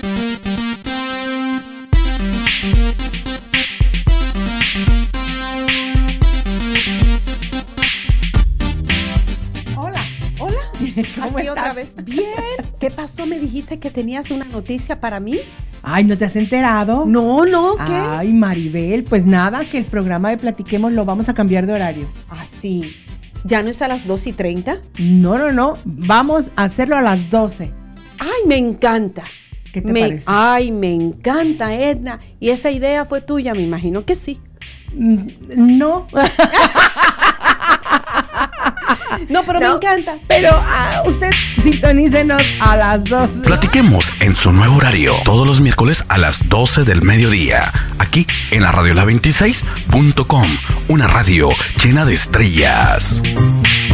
¿Cómo estás? Otra vez. Bien. ¿Qué pasó? ¿Me dijiste que tenías una noticia para mí? Ay, ¿no te has enterado? No, ¿qué? Ay, Maribel, pues nada, que el programa de Platiquemos lo vamos a cambiar de horario. ¿Ah, sí? ¿Ya no es a las 2:30? No, vamos a hacerlo a las 12. Ay, me encanta. ¿Qué te parece? Ay, me encanta, Edna. ¿Y esa idea fue tuya? Me imagino que sí. No. No, pero me encanta. Pero usted sintonícenos a las 12. Platiquemos en su nuevo horario, todos los miércoles a las 12 del mediodía, aquí en la radio la26.com, una radio llena de estrellas.